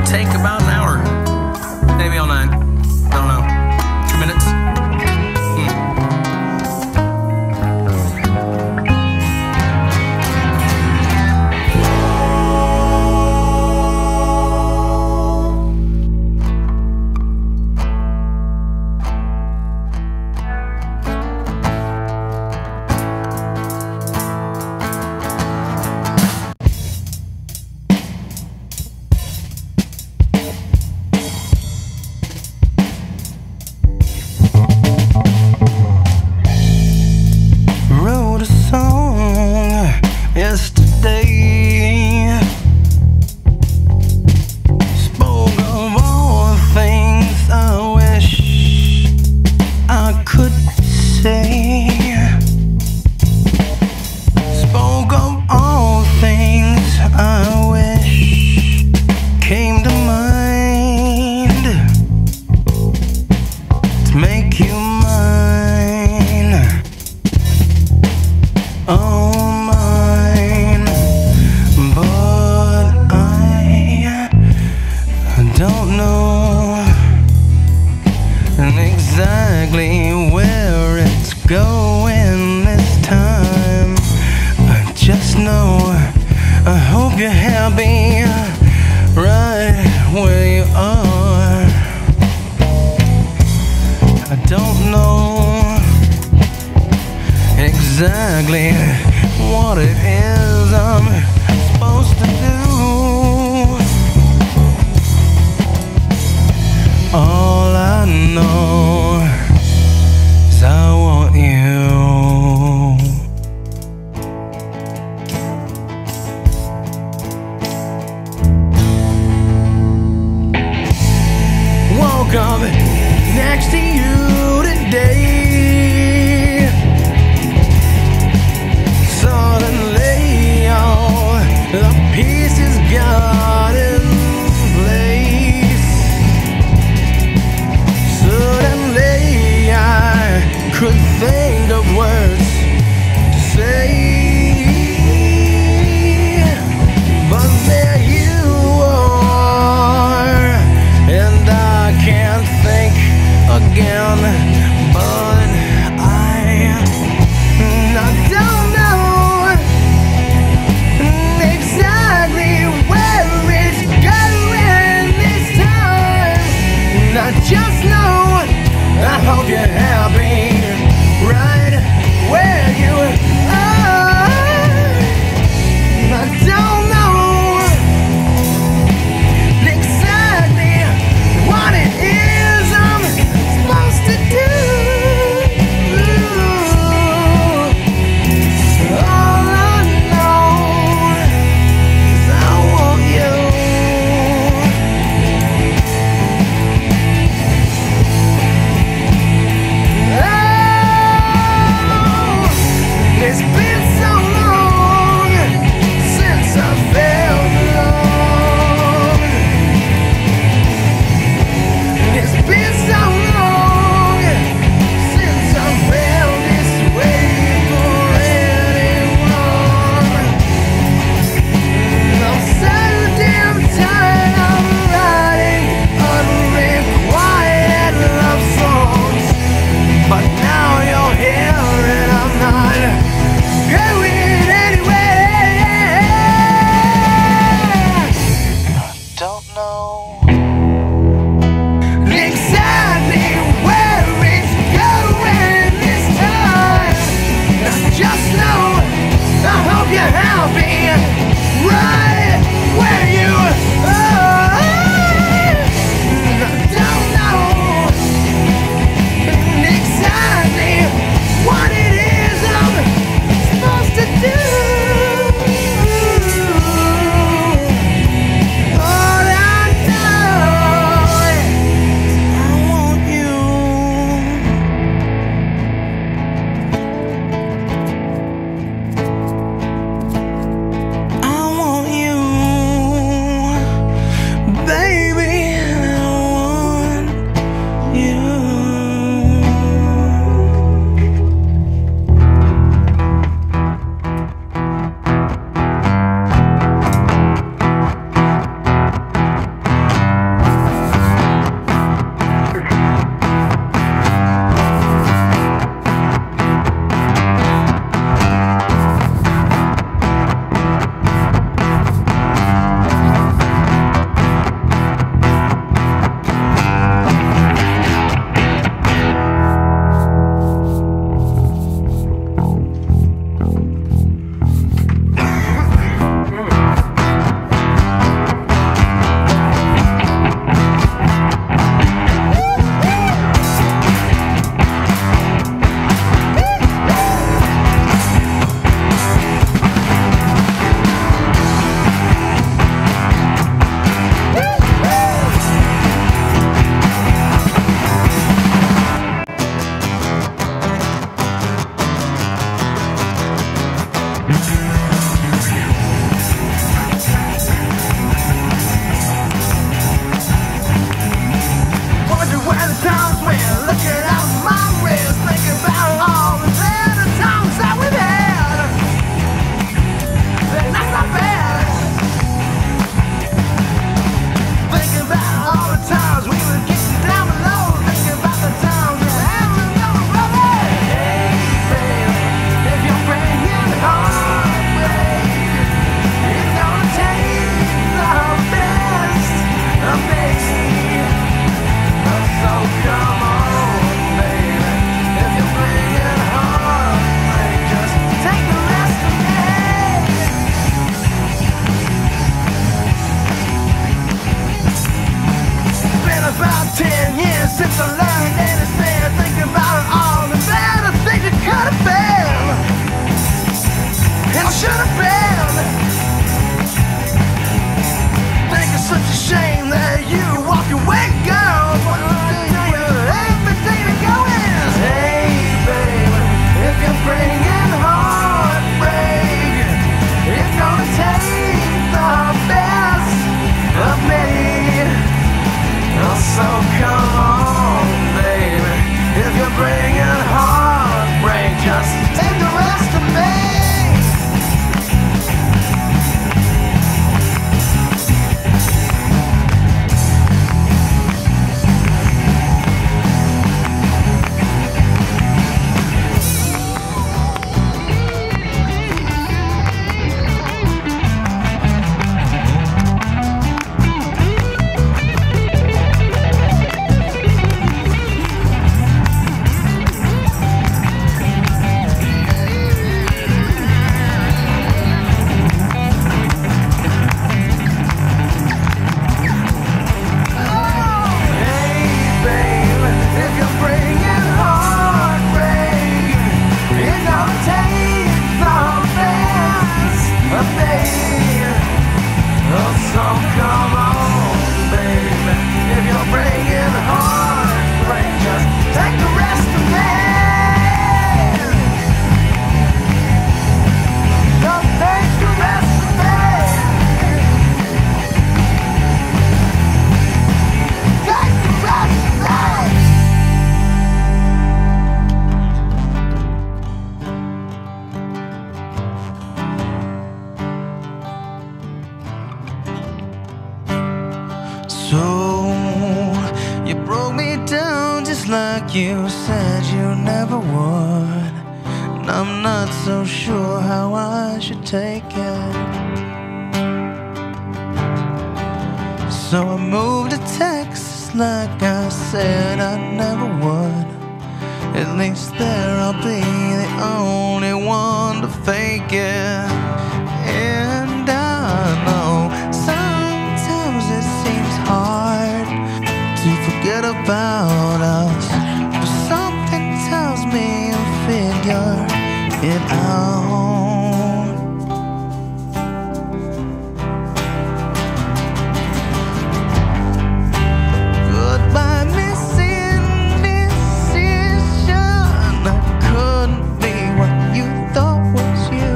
take about an hour, maybe all night. I don't know. 2 minutes. Yesterday, spoke of all things I wish I could say. Spoke of all things I wish came to mind to make you mine. Oh, don't know exactly where it's going this time. I just know I hope you're happy right where you are. I don't know exactly what it is I'm supposed to do. All I know is I want you. Woke up next to you today. Suddenly 10 years since I learned anything. Think about it all the better things it could have been, and I should have been. Think it's such a shame that you walk away, girl. But everything that goes, hey baby, if you're bringing heartbreak, it's gonna take the best of me. So come on, baby, if you're bringing heartbreak, just take the rest of me. So you broke me down just like you said you never would, and I'm not so sure how I should take it. So I moved to Texas like I said I never would. At least there I'll be the only one to fake it. And I know sometimes it seems hard to forget about us, but something tells me you'll figure it out. Goodbye, missing decision. I couldn't be what you thought was you.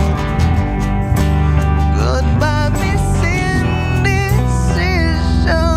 Goodbye, missing decision.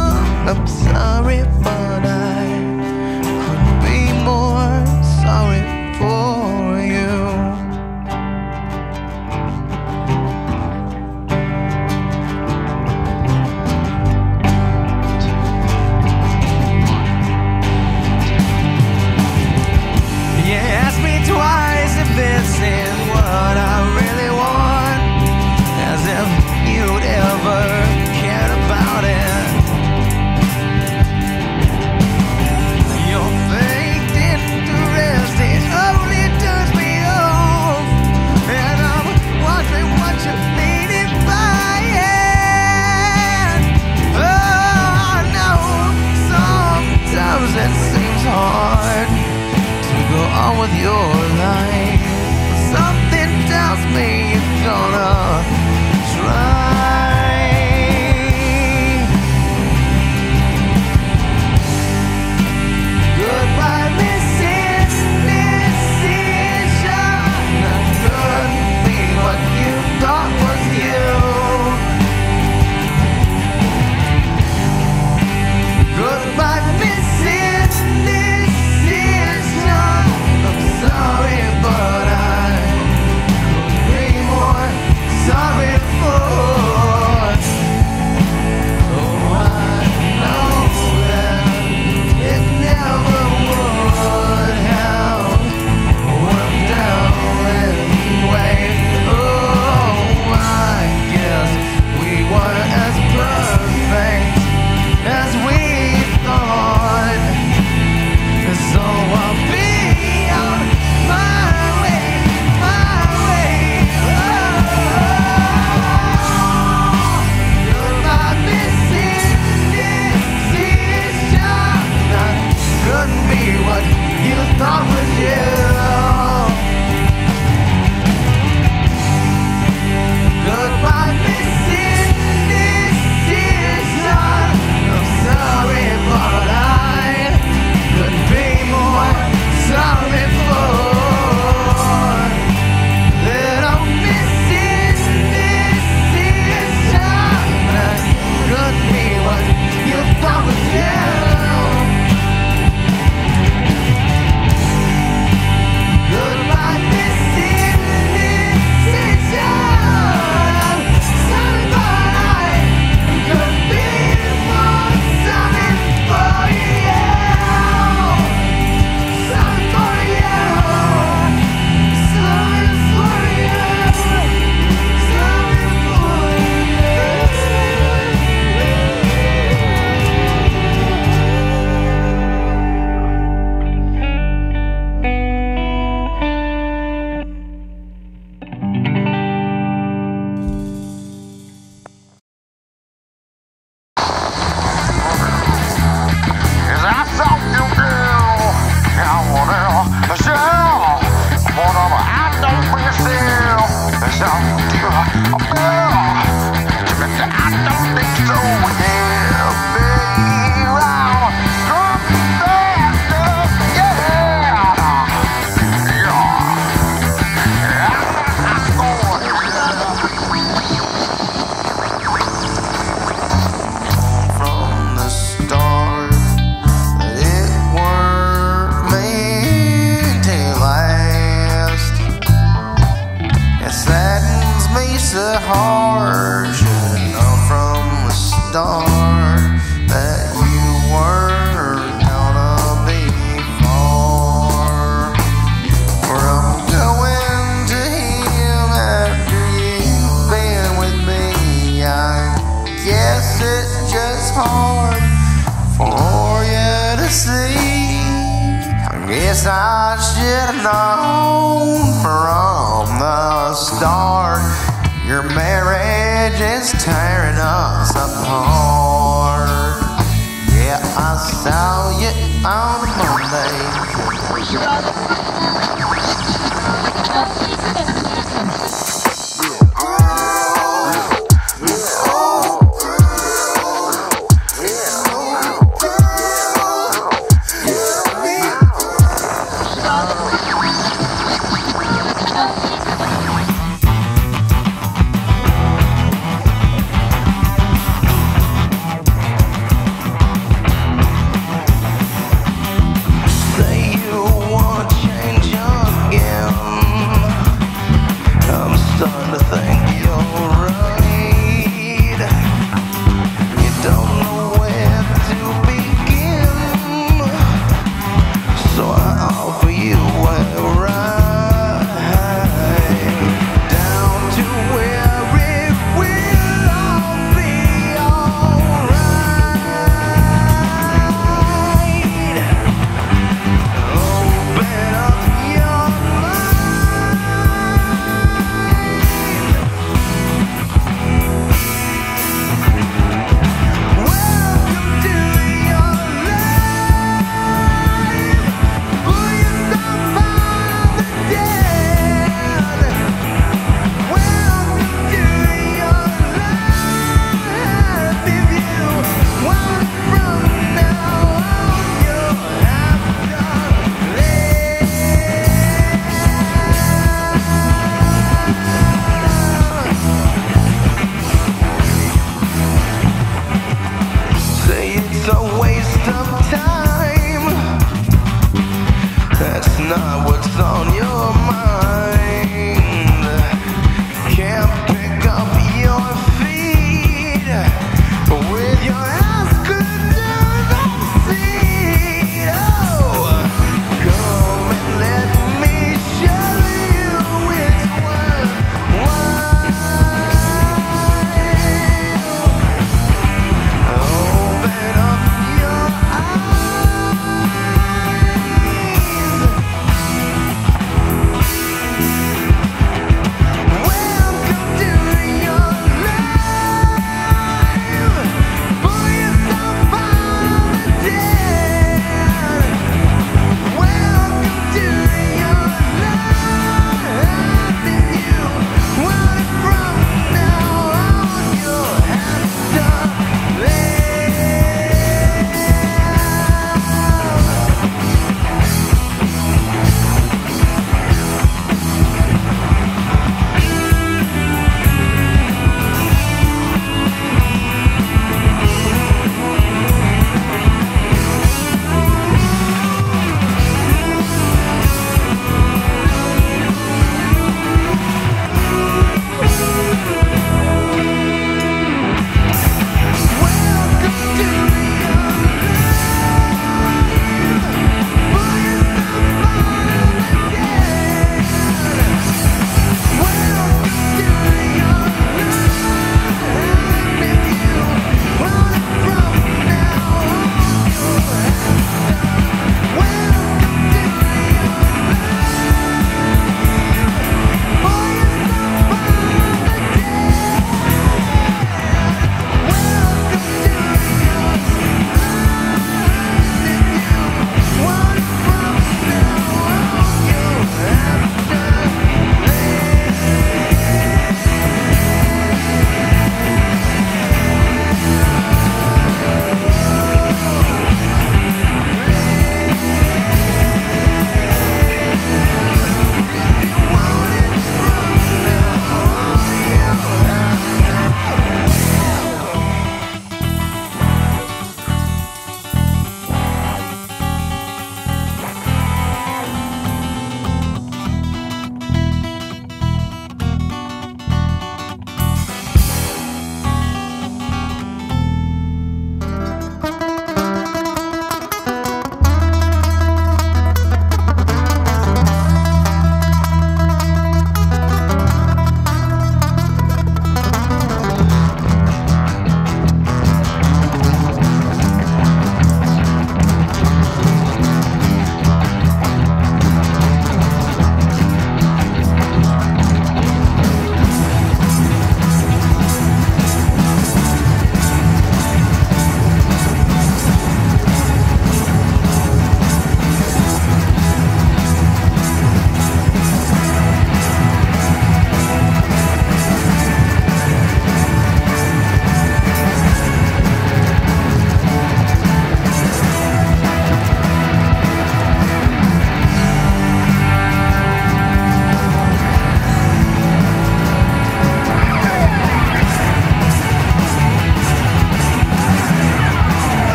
hard for you to see. I guess I should have known from the start. Your marriage is tearing us apart. Yeah, I saw you on Monday.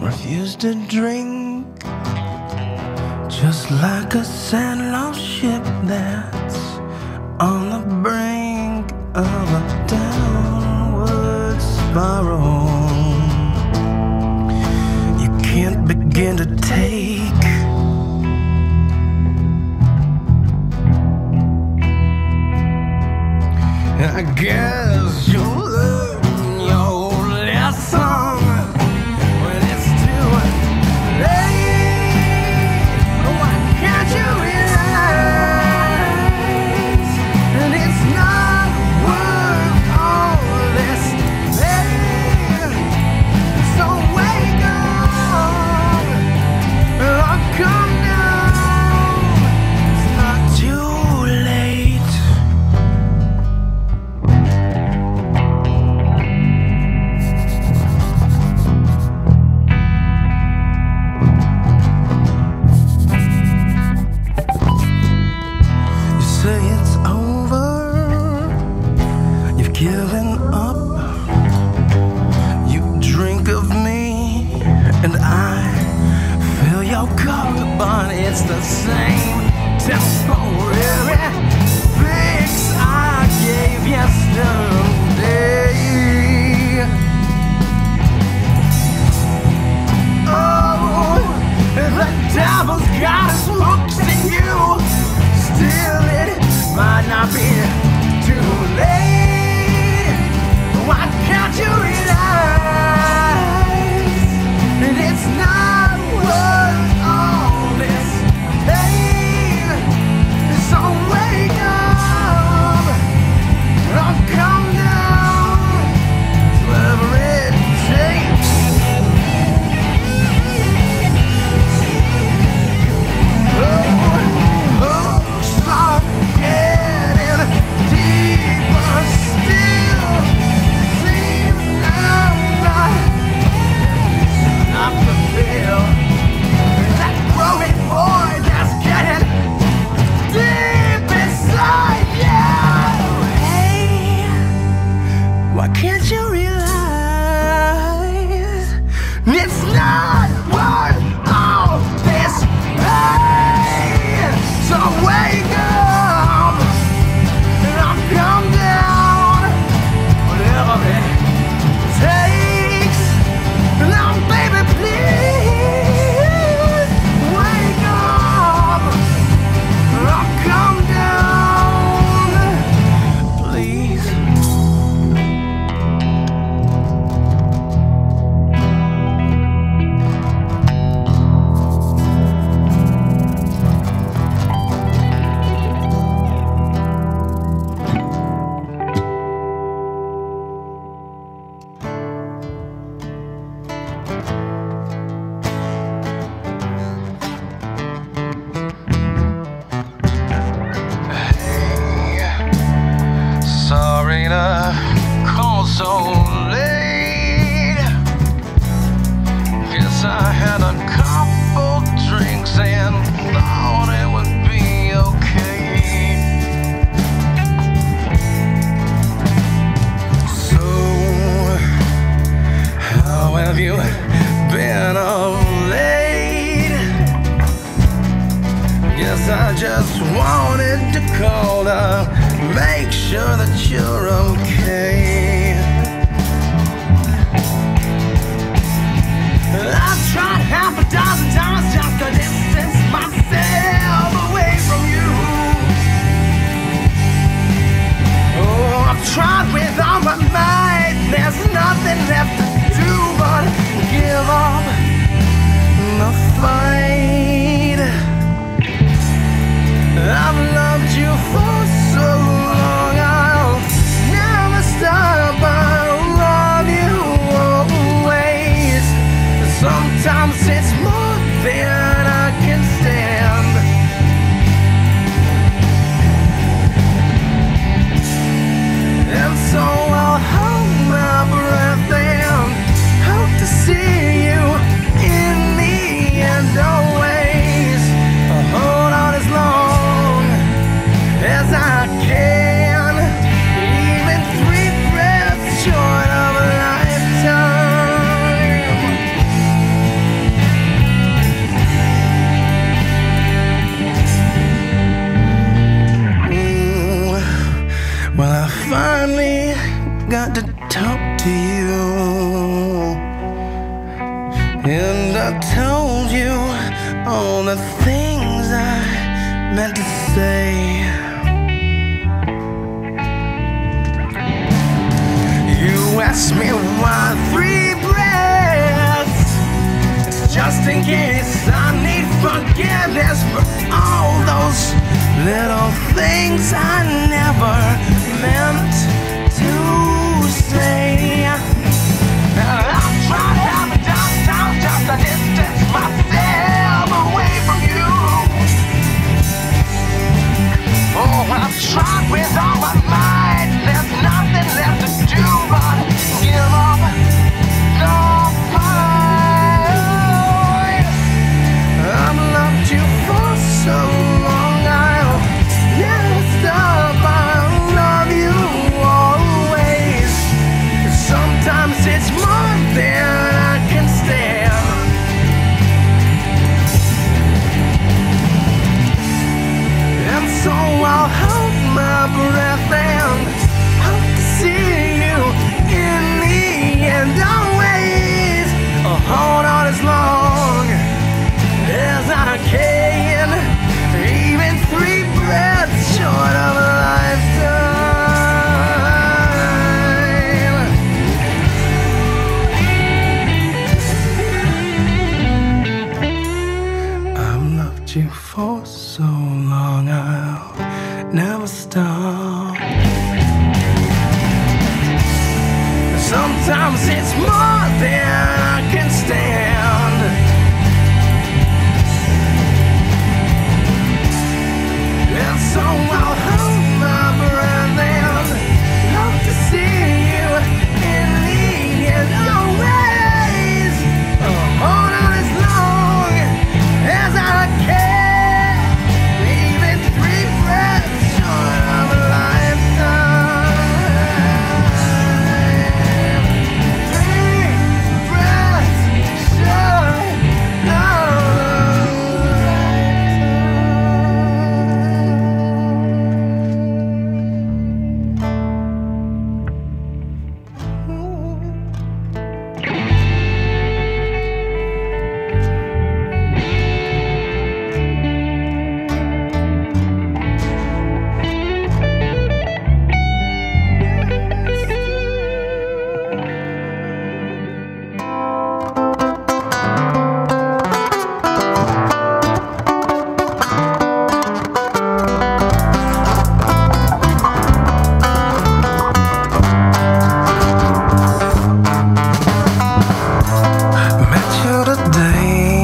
refuse to drink, just like a sad-lost ship that's on the brink of a downward spiral. You can't begin to take I guess you'll learn your lesson when it's too late. Why can't you realize that it's not worth all this pain? So wake up or come down. It's not too late. Say it's over, you've given up. You drink of me and I fill your cup, but it's the same temporary fix I gave yesterday. Oh, the devil's got his hooks in you. Still it might not be too late. Why can't you realize that it's not worth all this pain? So wake up or come down, whatever it takes. Why can't you realize it's not worth all this pain? So wake up and I'll come down, whatever it takes. Now, baby, please wake up and I'll come down, please. Sorry to call so late. Guess I had a couple drinks and thought it would be okay. So, how have you been of late? Guess I just wanted to call to make sure that you're okay. I've tried half a dozen times just to distance myself away from you. Oh, I've tried with all my might. There's nothing left to do but give up the fight. I've loved you for so long, I'll never stop. I love you always. Sometimes it's more than I can stand. And so I'll hold my breath and hope to see you in the end always. I'll hold on as long as I can, even 3 breaths short of a lifetime. And I told you all the things I meant to say. You asked me why 3 breaths. It's just in case I need forgiveness for all those little things I never meant to say. I'm trying to have a downtown just to distance myself away from you. Oh, I've tried with all my might. There's nothing left to do but give up the fight. I've loved you for so long, I'll never stop. I'll love you always. Sometimes it's more than I can stand. And so I'll hold my breath and hope to see you in the end. Always hold on as long as I can. Even 3 breaths short of a lifetime. I've loved you for so long, I'll never stop. Sometimes it's more than I can stand. And so I'll hold my breath and hope to see you in the end. Always hold on as long as I can. Even 3 breaths short of a lifetime. 3 breaths short of a Met you today,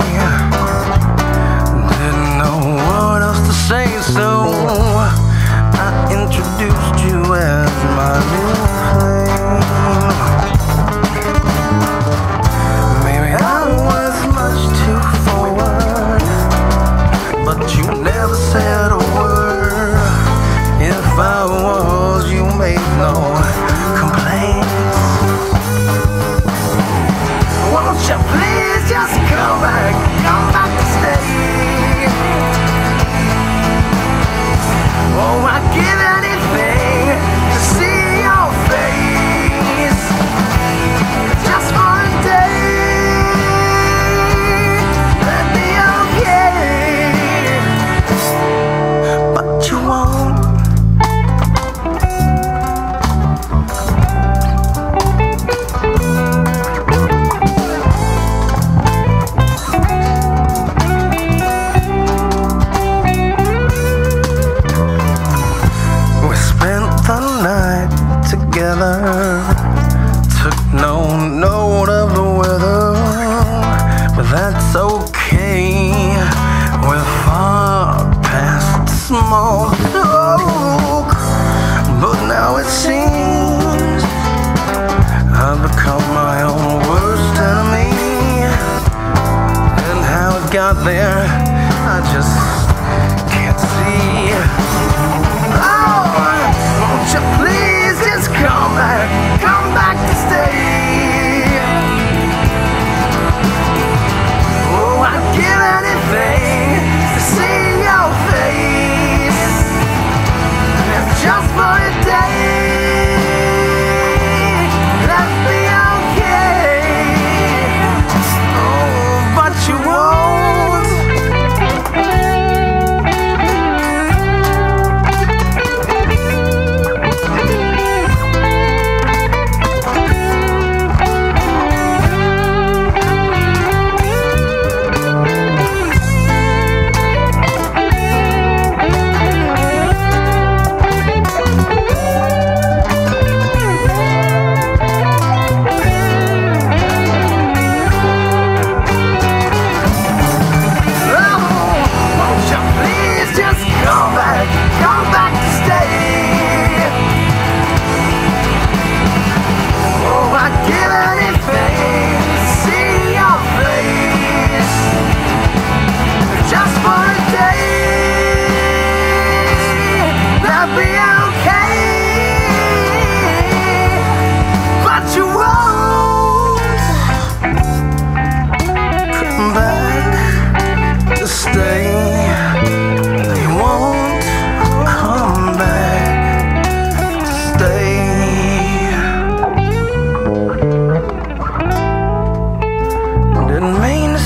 didn't know what else to say, so I introduced you as my new flame. Maybe I was much too forward, but you never said a word. If I was, you made no complaints. Won't you please just come back to stay? Oh, I'd give anything to see your face, just for a day. Let me okay, but you won't. We spent the night together, took no note of the weather, but that's okay. We're far past small talk, but now it seems I've become my own worst enemy. And how it got there, I just can't see. Oh, won't you please just come back to stay? Oh, I'd give anything to see your face, if just for a day. Let me okay.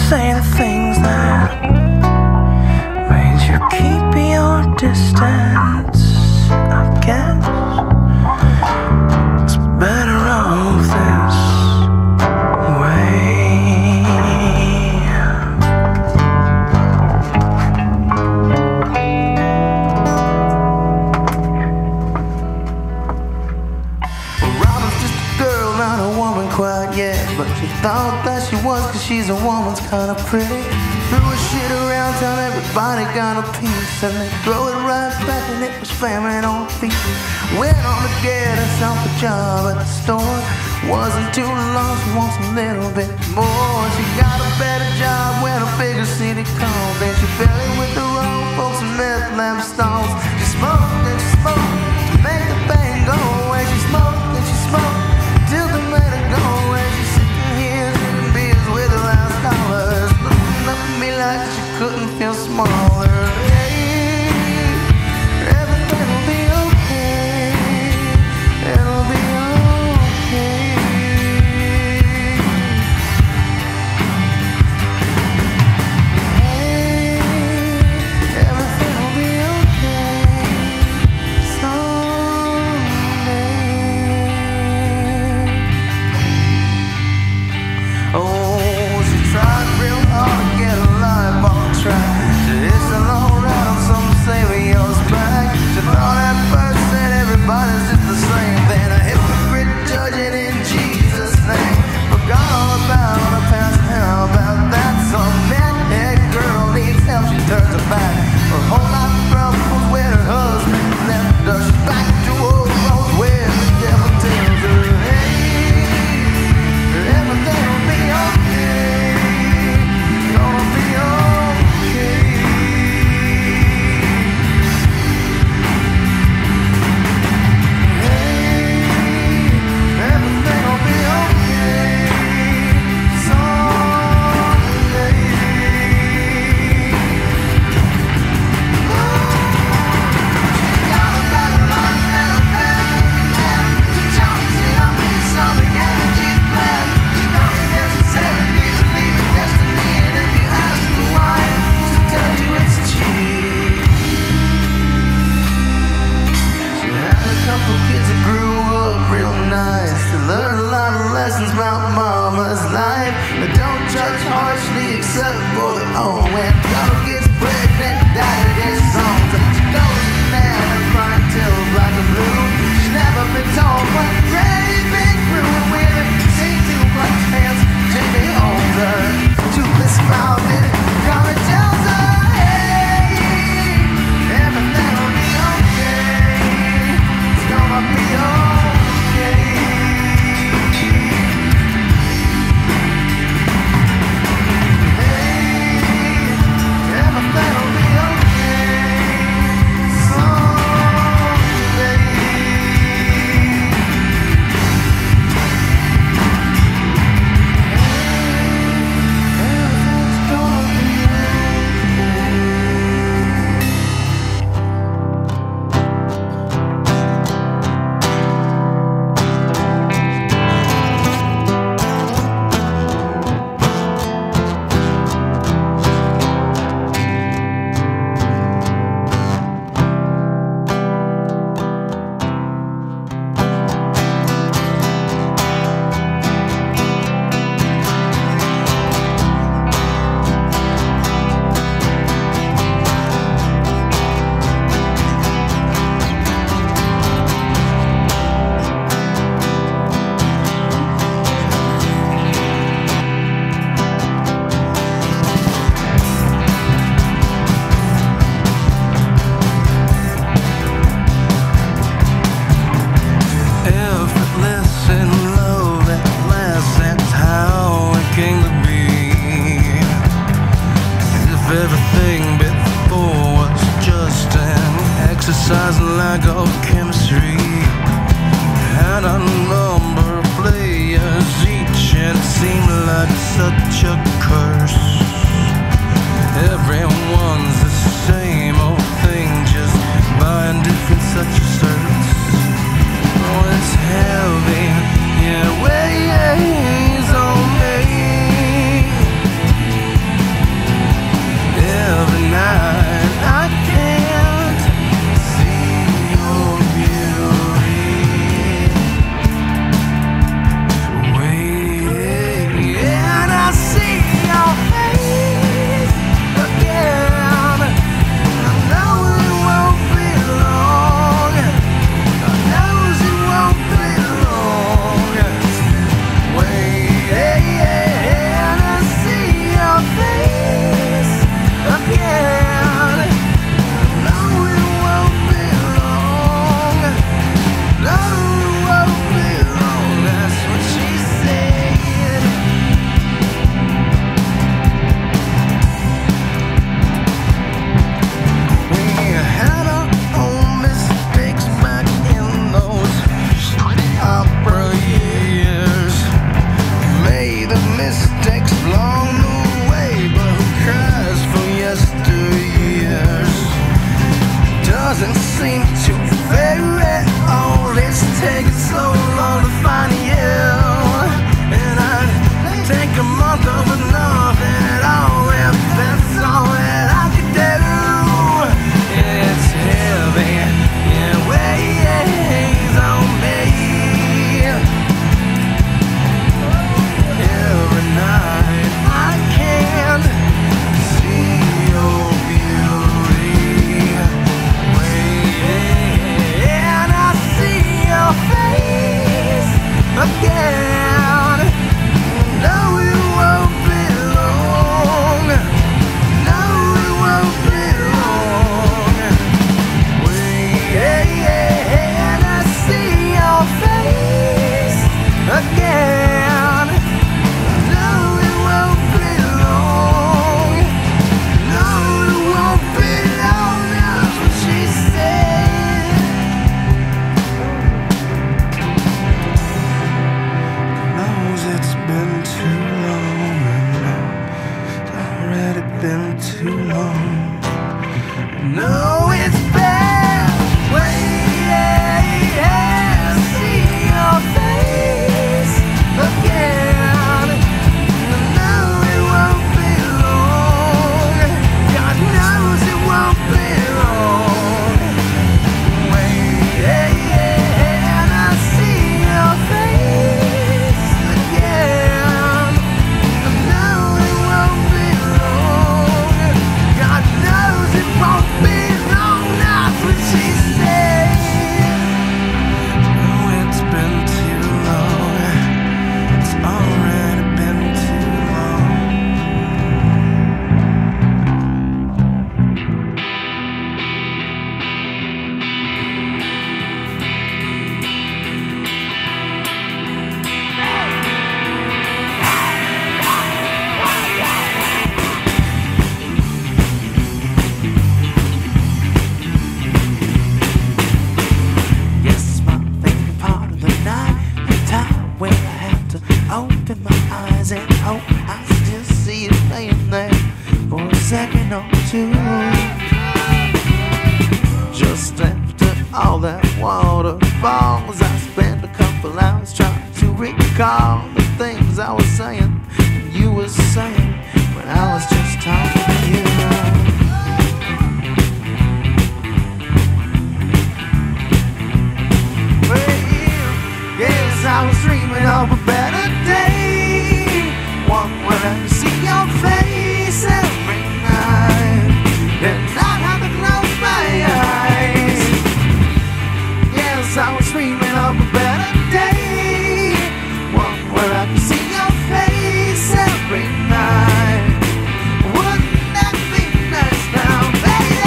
say the things that made you keep your distance. I guess it's better off this way. Robin's just a girl, not a woman quite yet, but she thought that she was, 'cause she's a woman's kind of pretty. Threw her shit around town, everybody got a piece, and they throw it right back, and it was famine on feet. Went on to get herself a job at the store. Wasn't too long, she wants a little bit more. She got a better job when a bigger city called. Then she fell in with the wrong folks and meth lab stalls. She smoked and she smoked to make the pain go away. She smoked and she smoked till the made her go away. She's sitting here drinking beers with her last dollars, looking up at me like she couldn't feel smaller. Hey, everything will be okay. It'll be okay. Hey, everything will be okay someday. Oh, she tried real hard to get her life on track. She hitched a long ride on some Savior's back. She thought at first that everybody's just the same. Then a hypocrite judging in Jesus' name. Forgot all about her past and how about that. Some redhead girl needs help, she turns her back. Her whole life troubles when her husband left her. She's back to old roads where the devil tells her, hey, everything will be okay. Gonna be okay. Hey, everything will be okay someday. Got a better life than a better man. She jumps in on me, something energy's plan. She knows there's a 70s and leaving destiny, and if you ask her why, she'll tell you it's cheap. She had a couple kids that grew up real nice. They learned a lot of lessons about mama's life. They don't judge harshly except for their own. When daughter gets pregnant, daddy gets songs. She goes to man and crying till black and blue. She's never been told what Granny's been through. And with her, sing two black hands, Jimmy holds her. Toothless smile, did it come and tells her, hey, everything will be okay. It's gonna be okay. Hey, everything will be okay someday. Everything's gonna be been too long. No, it's bad. Wait, see your face again. No, it won't be long. God knows it won't be long. Wait, I see your face again. No, it won't be long. God knows it won't be long. That's what she said. Oh, it's been too long. It's already been too long. Yes, my favorite part of the night, the time when I have to open my eyes and hope I still see it laying there for a second or two. Just after all that water falls, I spend a couple hours trying to recall the things I was saying and you were saying when I was just talking to you. Yes, I was dreaming of a better day, one where I could see your face every night, and not have to close my eyes. Yes, I was dreaming of a better day, one where I could see your face every night. Wouldn't that be nice now, baby?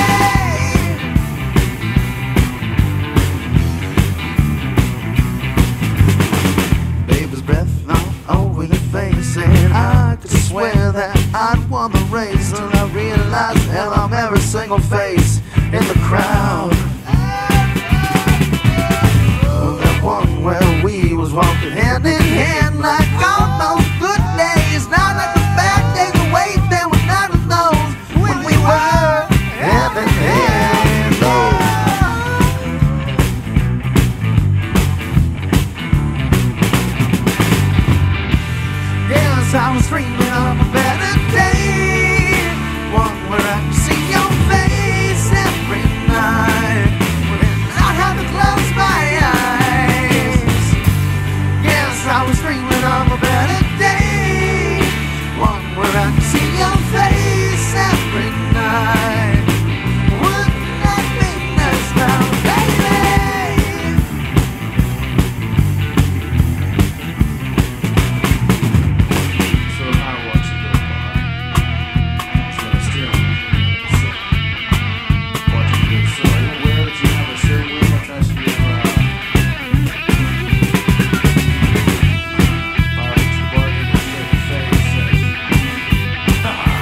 Baby's breath all over your face, and I could swear that I'd won the race. And I realized, hell, I'm every single face in the crowd. Oh, that one where we was walking hand in hand like all those good days, not like the bad days. The way there were none of those when we were hand in hand. Oh. Yes, I was dreaming of a better day, one where I could see your face every night, when I have to close my eyes. Yes, I was dreaming of a better day, one where I could see your face every night. Wouldn't that be nice now, baby? So I watch it go by. So I still watch it go. So are you aware that you have a certain way that touch your body to body to your face?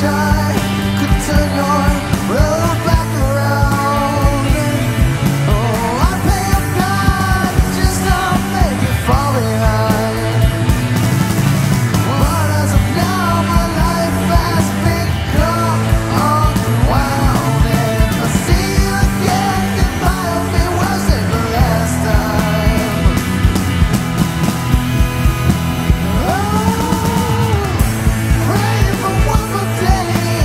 I could turn your road back around. Oh, I'd pay a price just to make you fall behind. But as of now, my life has become unwound. If I see you again, goodbye will be worse than the last time. Oh, pray for one more day.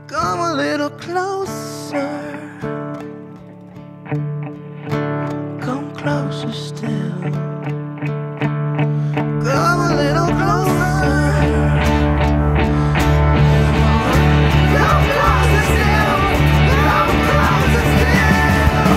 Come a little closer. Come closer still. Come a little closer. Come closer still. Come closer still.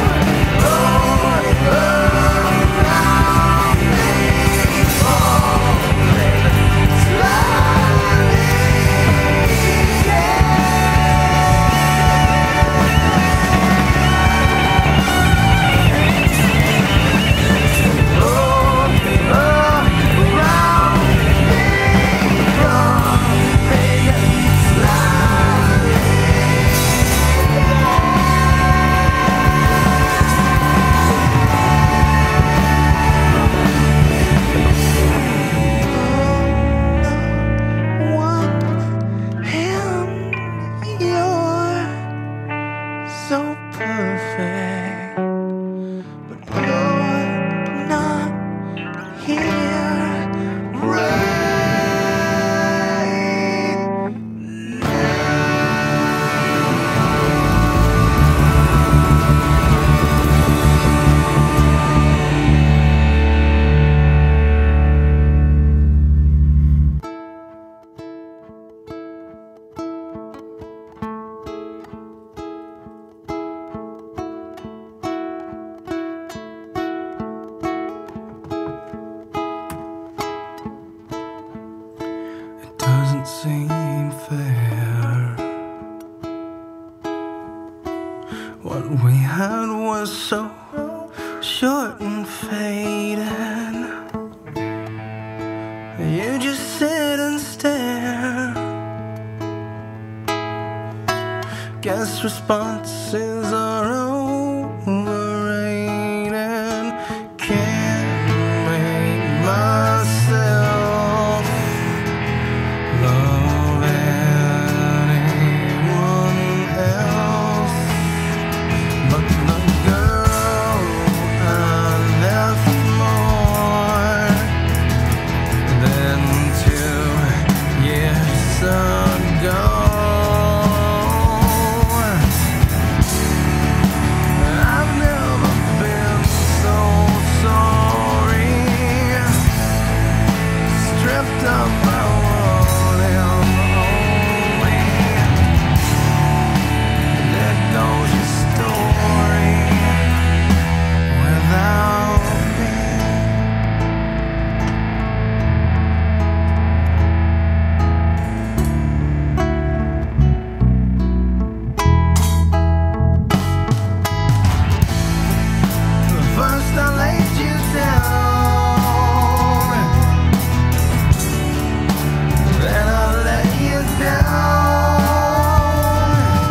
Doesn't seem fair. What we had was so short and faded. You just sit and stare. Guess responses are overrated. Can't make myself love anyone else but the girl I left more than 2 years ago. I've never been so sorry, stripped of my one and only. There goes your story without me. First I laid you down, then I let you down.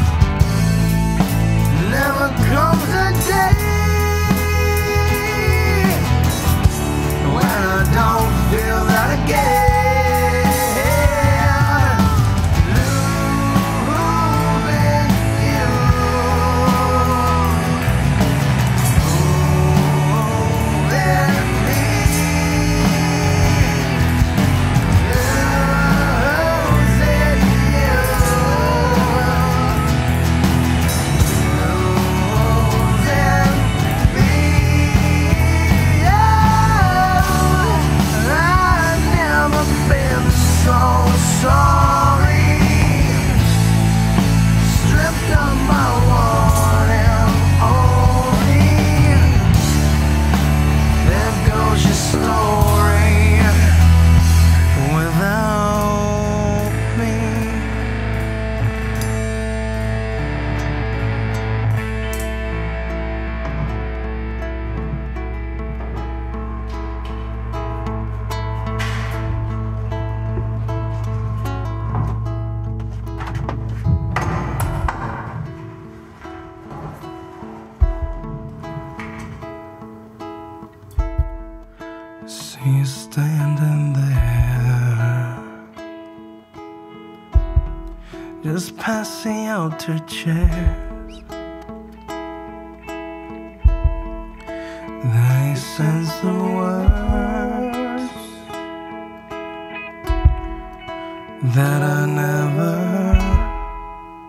Never comes a day when I don't feel that again. Losing you, losing me, losing you, losing me. I've never been so sorry, stripped of my one and only. There goes your story without me. See you standing there, just passing out her chairs. They sense the words that I never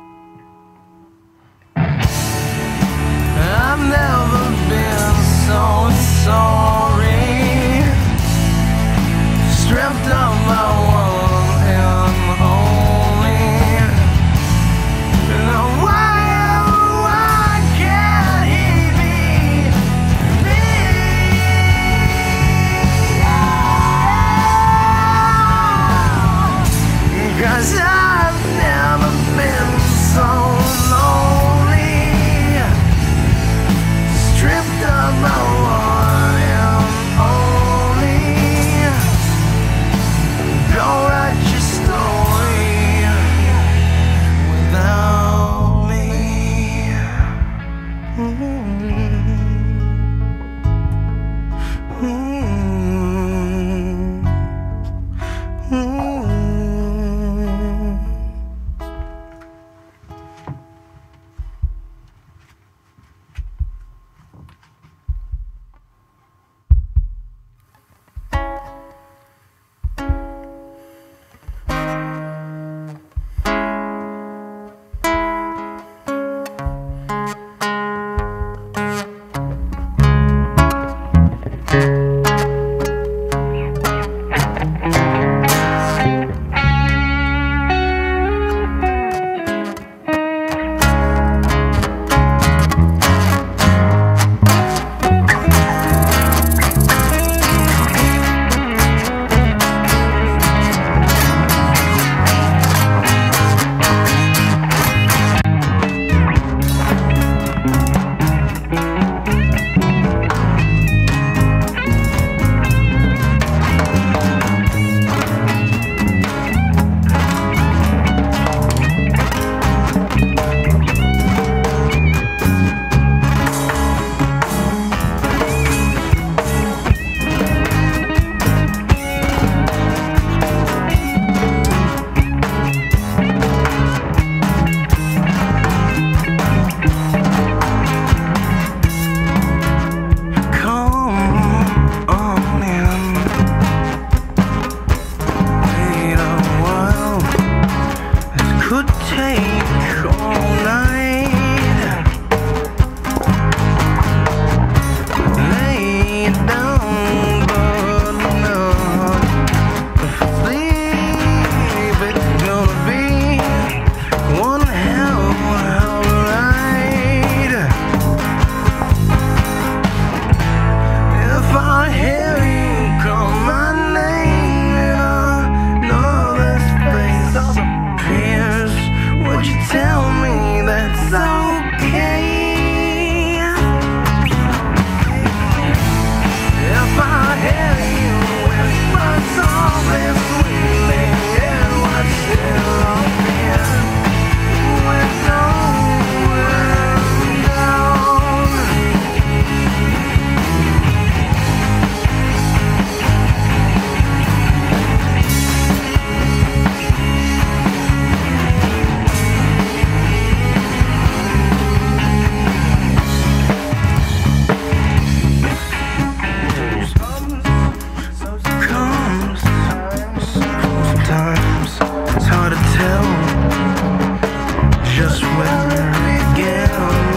tell just where it begins.